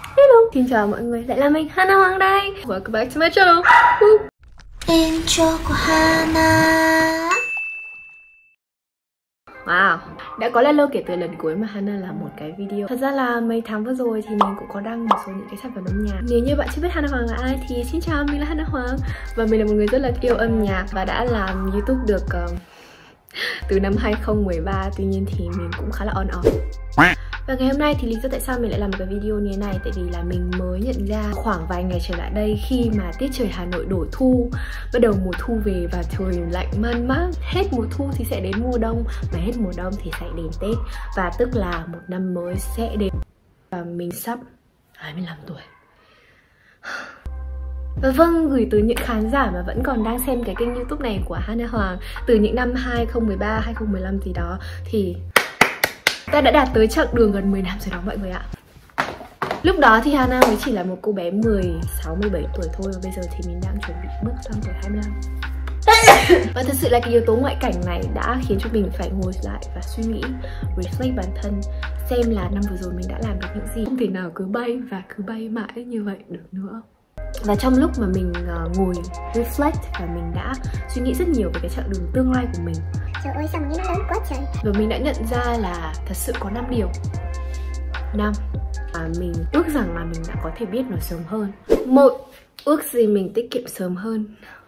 Hello, xin chào mọi người, lại là mình Hana Hoàng đây. Welcome back to my channel. Intro của Hana. Wow, đã có lâu kể từ lần cuối mà Hana làm một cái video. Thật ra là mấy tháng vừa rồi thì mình cũng có đăng một số những cái sản phẩm âm nhạc. Nếu như bạn chưa biết Hana Hoàng là ai thì xin chào, mình là Hana Hoàng. Và mình là một người rất là yêu âm nhạc và đã làm YouTube được từ năm 2013. Tuy nhiên thì mình cũng khá là on off. Và ngày hôm nay thì lý do tại sao mình lại làm một cái video như thế này, tại vì là mình mới nhận ra khoảng vài ngày trở lại đây, khi mà tiết trời Hà Nội đổi thu, bắt đầu mùa thu về và trời lạnh man mát. Hết mùa thu thì sẽ đến mùa đông, mà hết mùa đông thì sẽ đến Tết. Và tức là một năm mới sẽ đến. Và mình sắp 25 tuổi. Và vâng, gửi tới những khán giả mà vẫn còn đang xem cái kênh YouTube này của Hana Hoàng từ những năm 2013, 2015 gì đó, thì ta đã đạt tới chặng đường gần 10 năm rồi đó mọi người ạ. Lúc đó thì Hana mới chỉ là một cô bé 16, 17 tuổi thôi. Và bây giờ thì mình đang chuẩn bị bước sang tuổi 25. Và thật sự là cái yếu tố ngoại cảnh này đã khiến cho mình phải ngồi lại và suy nghĩ, reflect bản thân, xem là năm vừa rồi mình đã làm được những gì. Không thể nào cứ bay và cứ bay mãi như vậy được nữa. Và trong lúc mà mình ngồi reflect và mình đã suy nghĩ rất nhiều về cái chặng đường tương lai của mình. Trời ơi sao mà nghe nó lớn quá trời. Và mình đã nhận ra là thật sự có 5 điều. 5 mà mình ước rằng là mình đã có thể biết nó sớm hơn. 1. Ước gì mình tiết kiệm sớm hơn.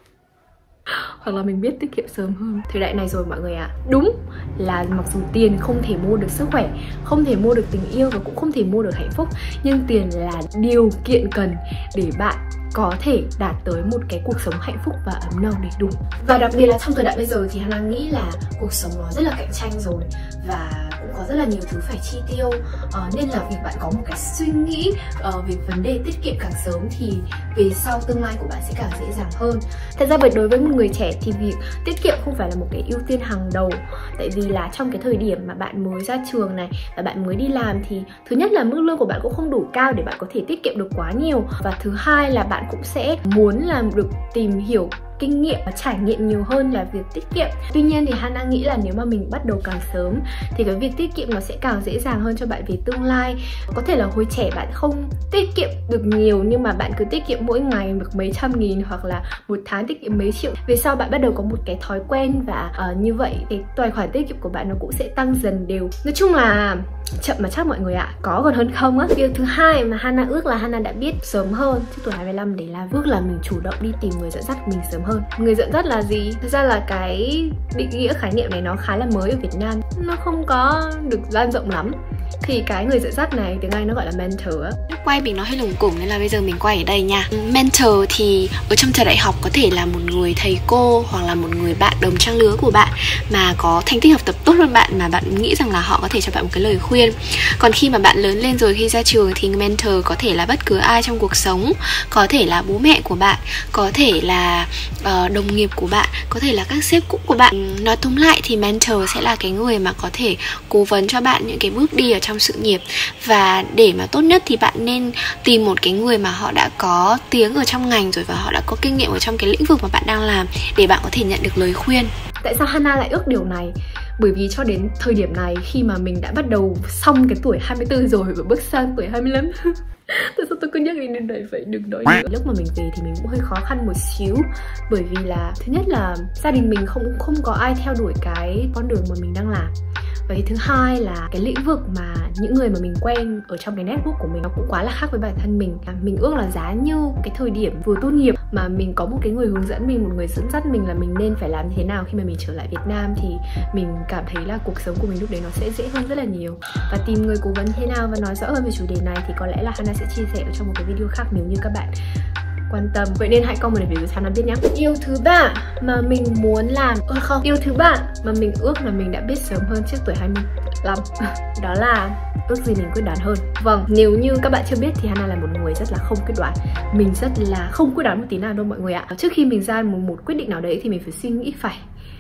Hoặc là mình biết tiết kiệm sớm hơn. Thời đại này rồi mọi người ạ. Đúng là mặc dù tiền không thể mua được sức khỏe, không thể mua được tình yêu và cũng không thể mua được hạnh phúc, nhưng tiền là điều kiện cần để bạn có thể đạt tới một cái cuộc sống hạnh phúc và ấm no đầy đủ. Và đặc biệt là trong thời đại bây giờ thì Hana nghĩ là cuộc sống nó rất là cạnh tranh rồi, và cũng có rất là nhiều thứ phải chi tiêu, nên là việc bạn có một cái suy nghĩ về vấn đề tiết kiệm càng sớm thì về sau tương lai của bạn sẽ càng dễ dàng hơn. Thật ra đối với một người trẻ thì việc tiết kiệm không phải là một cái ưu tiên hàng đầu, tại vì là trong cái thời điểm mà bạn mới ra trường này và bạn mới đi làm thì thứ nhất là mức lương của bạn cũng không đủ cao để bạn có thể tiết kiệm được quá nhiều, và thứ hai là bạn cũng sẽ muốn làm được tìm hiểu kinh nghiệm và trải nghiệm nhiều hơn là việc tiết kiệm. Tuy nhiên thì Hana nghĩ là nếu mà mình bắt đầu càng sớm thì cái việc tiết kiệm nó sẽ càng dễ dàng hơn cho bạn về tương lai. Có thể là hồi trẻ bạn không tiết kiệm được nhiều, nhưng mà bạn cứ tiết kiệm mỗi ngày được mấy trăm nghìn, hoặc là một tháng tiết kiệm mấy triệu. Về sau bạn bắt đầu có một cái thói quen, và như vậy cái tài khoản tiết kiệm của bạn nó cũng sẽ tăng dần đều. Nói chung là chậm mà chắc mọi người ạ, có còn hơn không á. Điều thứ hai mà Hana ước là Hana đã biết sớm hơn trước tuổi 25, đấy là ước là mình chủ động đi tìm người dẫn dắt mình sớm hơn. Người dẫn dắt là gì? Thật ra là cái định nghĩa khái niệm này nó khá là mới ở Việt Nam, nó không có được lan rộng lắm. Thì cái người dẫn dắt này tiếng Anh nó gọi là mentor á. Quay mình nói hơi lủng củng nên là bây giờ mình quay ở đây nha. Mentor thì ở trong thời đại học có thể là một người thầy cô hoặc là một người bạn đồng trang lứa của bạn mà có thành tích học tập tốt hơn bạn, mà bạn nghĩ rằng là họ có thể cho bạn một cái lời khuyên. Còn khi mà bạn lớn lên rồi, khi ra trường thì mentor có thể là bất cứ ai trong cuộc sống, có thể là bố mẹ của bạn, có thể là đồng nghiệp của bạn, có thể là các sếp cũ của bạn. Nói tóm lại thì mentor sẽ là cái người mà có thể cố vấn cho bạn những cái bước đi ở trong sự nghiệp. Và để mà tốt nhất thì bạn nên tìm một cái người mà họ đã có tiếng ở trong ngành rồi, và họ đã có kinh nghiệm ở trong cái lĩnh vực mà bạn đang làm, để bạn có thể nhận được lời khuyên. Tại sao Hana lại ước điều này? Bởi vì cho đến thời điểm này, khi mà mình đã bắt đầu xong cái tuổi 24 rồi và bước sang tuổi 25 tại sao tôi cứ nhắc đến đây vậy, đừng nói nữa. Lúc mà mình về thì mình cũng hơi khó khăn một xíu, bởi vì là thứ nhất là gia đình mình không có ai theo đuổi cái con đường mà mình đang làm. Và thứ hai là cái lĩnh vực mà những người mà mình quen ở trong cái network của mình nó cũng quá là khác với bản thân mình. Mình ước là giá như cái thời điểm vừa tốt nghiệp mà mình có một cái người hướng dẫn mình, một người dẫn dắt mình là mình nên phải làm như thế nào khi mà mình trở lại Việt Nam, thì mình cảm thấy là cuộc sống của mình lúc đấy nó sẽ dễ hơn rất là nhiều. Và tìm người cố vấn thế nào và nói rõ hơn về chủ đề này thì có lẽ là Hana sẽ chia sẻ ở trong một cái video khác nếu như các bạn quan tâm. Vậy nên hãy comment để cho Hana biết nhé. Điều thứ ba mà mình muốn làm, điều thứ ba mà mình ước là mình đã biết sớm hơn trước tuổi 25 đó là ước gì mình quyết đoán hơn. Vâng, nếu như các bạn chưa biết thì Hana là một người rất là không quyết đoán. Mình rất là không quyết đoán một tí nào đâu mọi người ạ. Trước khi mình ra một quyết định nào đấy thì mình phải suy nghĩ phải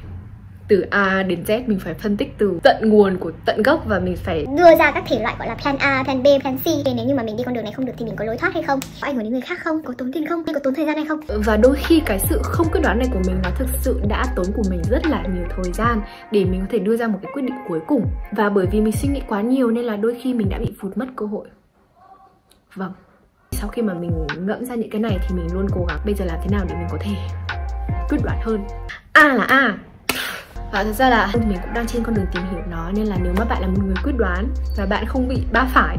từ A đến Z, mình phải phân tích từ tận nguồn của tận gốc, và mình phải đưa ra các thể loại gọi là plan A, plan B, plan C. Nếu như mà mình đi con đường này không được thì mình có lối thoát hay không, có ảnh hưởng đến người khác không, có tốn tiền không, có tốn thời gian hay không. Và đôi khi cái sự không quyết đoán này của mình nó thực sự đã tốn của mình rất là nhiều thời gian để mình có thể đưa ra một cái quyết định cuối cùng. Và bởi vì mình suy nghĩ quá nhiều nên là đôi khi mình đã bị phụt mất cơ hội. Vâng. Sau khi mà mình ngẫm ra những cái này thì mình luôn cố gắng bây giờ làm thế nào để mình có thể quyết đoán hơn. Và thật ra là mình cũng đang trên con đường tìm hiểu nó, nên là nếu mà bạn là một người quyết đoán và bạn không bị ba phải,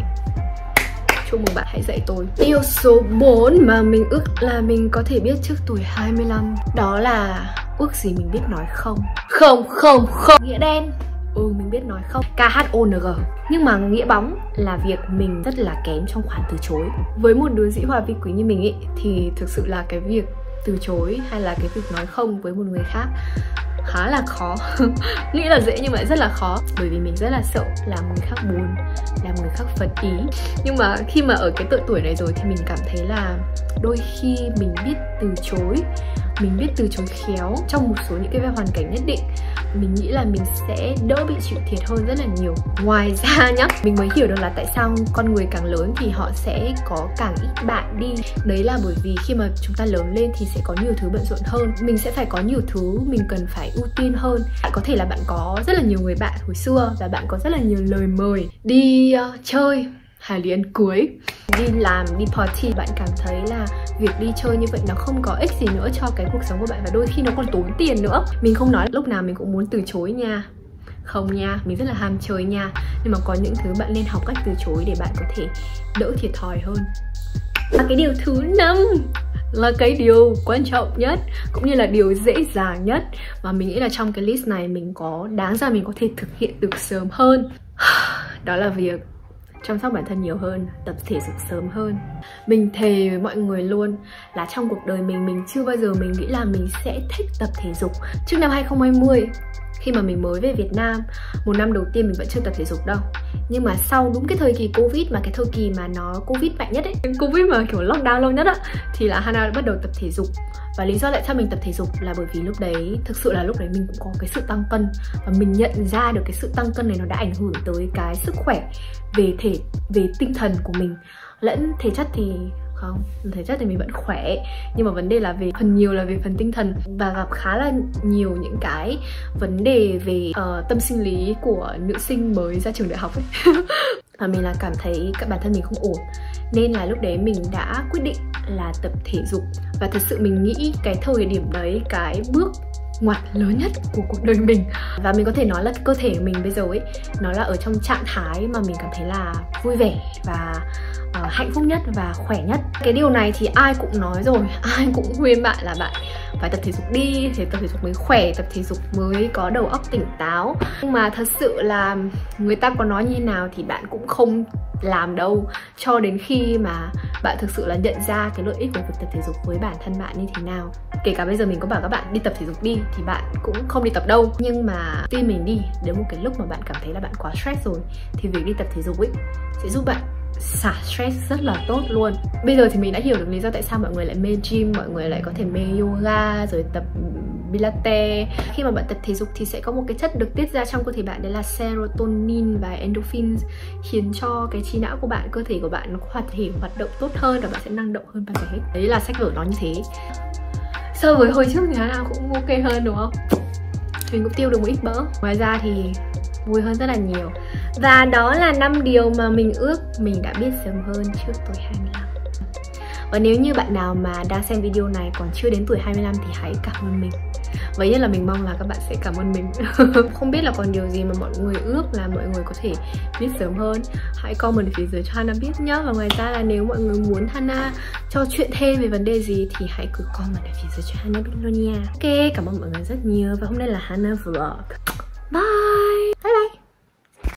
chúc mừng bạn, hãy dạy tôi. Điều số 4 mà mình ước là mình có thể biết trước tuổi 25, đó là ước gì mình biết nói không. Không, nghĩa đen. Mình biết nói không, KHONG. Nhưng mà nghĩa bóng là việc mình rất là kém trong khoản từ chối. Với một đứa dĩ hòa vi quý như mình ý, thì thực sự là cái việc từ chối hay là cái việc nói không với một người khác khá là khó. Nghĩ là dễ nhưng mà rất là khó, bởi vì mình rất là sợ làm người khác buồn, làm người khác phật ý. Nhưng mà khi mà ở cái độ tuổi này rồi thì mình cảm thấy là đôi khi mình biết từ chối, mình biết từ chối khéo trong một số những cái hoàn cảnh nhất định, mình nghĩ là mình sẽ đỡ bị chịu thiệt hơn rất là nhiều. Ngoài ra nhá, mình mới hiểu được là tại sao con người càng lớn thì họ sẽ có càng ít bạn đi. Đấy là bởi vì khi mà chúng ta lớn lên thì sẽ có nhiều thứ bận rộn hơn, mình sẽ phải có nhiều thứ mình cần phải ưu tiên hơn. Có thể là bạn có rất là nhiều người bạn hồi xưa và bạn có rất là nhiều lời mời đi chơi hay đi ăn cưới, đi làm, đi party. Bạn cảm thấy là việc đi chơi như vậy nó không có ích gì nữa cho cái cuộc sống của bạn, và đôi khi nó còn tốn tiền nữa. Mình không nói lúc nào mình cũng muốn từ chối nha, không nha, mình rất là ham chơi nha. Nhưng mà có những thứ bạn nên học cách từ chối để bạn có thể đỡ thiệt thòi hơn. Và cái điều thứ 5 là cái điều quan trọng nhất, cũng như là điều dễ dàng nhất, và mình nghĩ là trong cái list này mình có đáng ra mình có thể thực hiện được sớm hơn. Đó là việc chăm sóc bản thân nhiều hơn, tập thể dục sớm hơn. Mình thề với mọi người luôn là trong cuộc đời mình chưa bao giờ mình nghĩ là mình sẽ thích tập thể dục. Trước năm 2020, khi mà mình mới về Việt Nam, một năm đầu tiên mình vẫn chưa tập thể dục đâu. Nhưng mà sau đúng cái thời kỳ Covid, mà cái thời kỳ mà nó Covid mạnh nhất ấy, Covid mà kiểu lockdown lâu nhất á, thì là Hana đã bắt đầu tập thể dục. Và lý do tại sao mình tập thể dục là bởi vì lúc đấy, thực sự là lúc đấy mình cũng có cái sự tăng cân. Và mình nhận ra được cái sự tăng cân này nó đã ảnh hưởng tới cái sức khỏe về tinh thần của mình. Lẫn thể chất thì không, thể chất thì mình vẫn khỏe, nhưng mà vấn đề là nhiều là về phần tinh thần, và gặp khá là nhiều những cái vấn đề về tâm sinh lý của nữ sinh mới ra trường đại học ấy. Và mình là cảm thấy các bản thân mình không ổn, nên là lúc đấy mình đã quyết định là tập thể dục. Và thật sự mình nghĩ cái thời điểm đấy, cái bước ngoặt lớn nhất của cuộc đời mình, và mình có thể nói là cơ thể của mình bây giờ ấy, nó là ở trong trạng thái mà mình cảm thấy là vui vẻ và hạnh phúc nhất và khỏe nhất. Cái điều này thì ai cũng nói rồi, ai cũng khuyên bạn là bạn phải tập thể dục đi, thì tập thể dục mới khỏe, tập thể dục mới có đầu óc tỉnh táo. Nhưng mà thật sự là người ta có nói như nào thì bạn cũng không làm đâu, cho đến khi mà bạn thực sự là nhận ra cái lợi ích của việc tập thể dục với bản thân bạn như thế nào. Kể cả bây giờ mình có bảo các bạn đi tập thể dục đi thì bạn cũng không đi tập đâu, nhưng mà tin mình đi, đến một cái lúc mà bạn cảm thấy là bạn quá stress rồi thì việc đi tập thể dục ấy sẽ giúp bạn xả stress rất là tốt luôn. Bây giờ thì mình đã hiểu được lý do tại sao mọi người lại mê gym, mọi người lại có thể mê yoga rồi tập Pilates. Khi mà bạn tập thể dục thì sẽ có một cái chất được tiết ra trong cơ thể bạn, đấy là serotonin và endorphins, khiến cho cái trí não của bạn, cơ thể của bạn nó hoạt động tốt hơn và bạn sẽ năng động hơn bao giờ hết. Đấy là sách vở nó như thế. So với hồi trước thì nào cũng ok hơn đúng không? Mình cũng tiêu được một ít mỡ. Ngoài ra thì vui hơn rất là nhiều. Và đó là 5 điều mà mình ước mình đã biết sớm hơn trước tuổi 25. Và nếu như bạn nào mà đang xem video này còn chưa đến tuổi 25 thì hãy cảm ơn mình. Vậy nhất là mình mong là các bạn sẽ cảm ơn mình. Không biết là còn điều gì mà mọi người ước là mọi người có thể biết sớm hơn, hãy comment ở phía dưới cho Hana biết nhá. Và ngoài ra là nếu mọi người muốn Hana trò chuyện thêm về vấn đề gì thì hãy cứ comment ở phía dưới cho Hana biết luôn nha. Ok, cảm ơn mọi người rất nhiều. Và hôm nay là Hana Vlog. Bye.